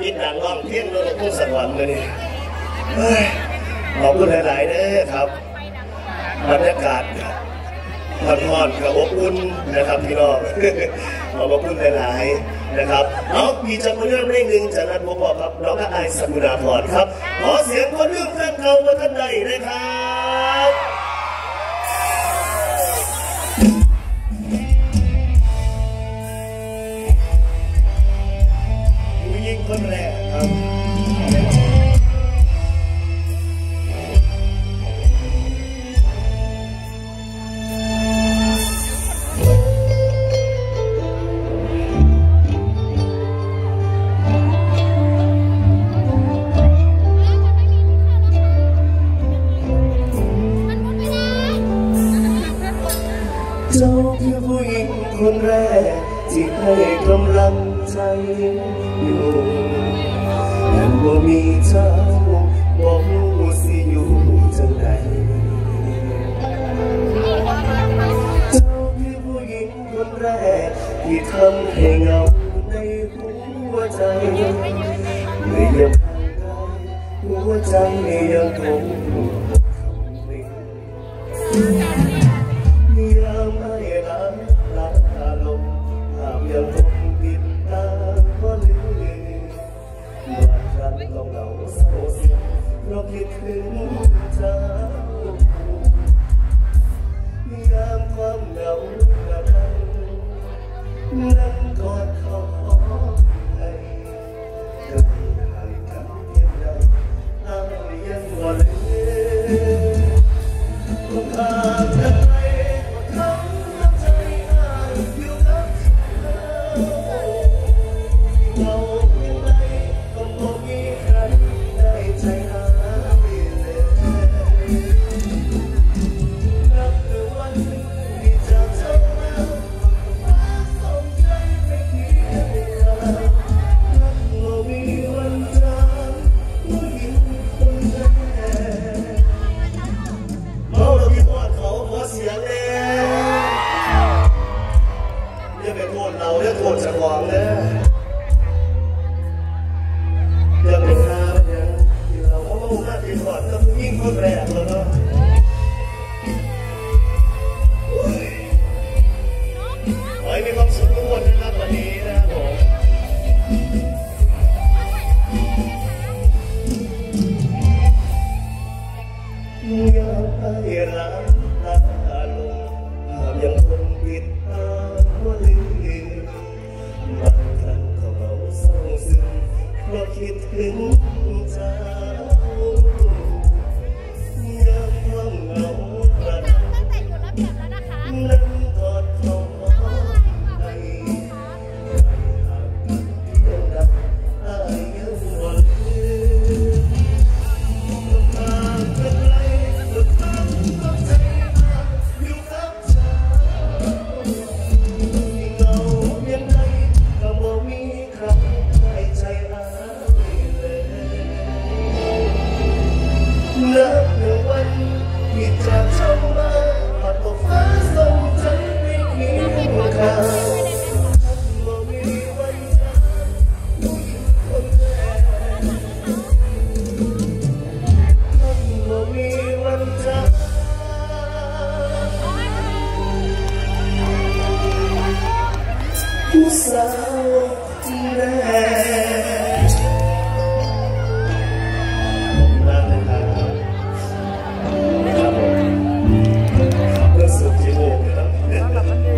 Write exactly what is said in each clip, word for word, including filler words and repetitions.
กินดังร้องเพี้ยนรถตู้สวรรค์เลยขอบคุณหลายๆเด้อครับบรรยากาศมันทอดกับอบอุ่นนะครับพี่น้องขอบคุณหลายๆนะครับเอามีจังหวะเรื่องเพลงหนึ่งจากนันโมบอกครับน้องอายสักุณาพรครับขอเสียงคนเรื่องแฟนเขามาท่านใดนะครับผู้หญิงคนแรกครับเจ้าคือผู้หญิงคนแรกที่ให้กำลังใจอยู่แต่ว่ามีเจ้าบอกว่าสิอยู่จังใดเจ้าคือผู้หญิงคนแรกที่ทำให้เงาในหัวใจเมื่อยังห่างไกลหัวใจยังคงยามไม่รักรักอารมณ์ภาพยังคงติดตาเพราะลืมบางครั้งต้องเหงาเศร้าเสียเพราะคิดถึงเจ้ายามความเหงากระดังนั่งกอดเขาให้เธอห่างกันเพียงใดอายยังบ่ลืมต้องห่างกันเราเลือกโทษจะหวังเลยยังเป็นหน้าเนี่ยเราเขามาหน้าที่ก่อนก็ยิ่งคนแรกแล้วเนาะขอให้มีความสุขทุกคนนะครับวันนี้นะครับผมยังให้รักรักอารมณ์ภาพยังคงติดตาว่าลืมบางครั้งก็เมาเศร้าซึมเพราะคิดถึงเจ้ายามความเหงากระดังนั่งกอดเขาให้ห่างกันเพียงใดอายยังบ่ลืมต้องห่างกันไกลต้องทำต้องใจมาอยู่กับเจ้าเหงาเพียงใดก็บ่มีใครให้ใจหายเลยนับหนึ่งวันที่จากเจ้ามาผ่านตัวฟ้าส่งใจไปเคียงข้างบ่มีวันจากผู้หญิงคนแรกบ่มีวันจากผู้สาวแรกนั่นนะครับครับผมเรื่องสุดที่โลกนะครับหลับมันดี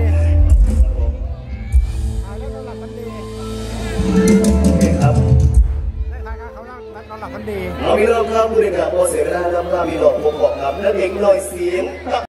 หลับมันดีโอเคครับได้ทางการเขานั่งนอนหลับมันดีเรามีเรื่องข้าวผู้เด็กกับโปรเสวนาลำพามีหลอกผมบอกครับและเด็กลอยเสียง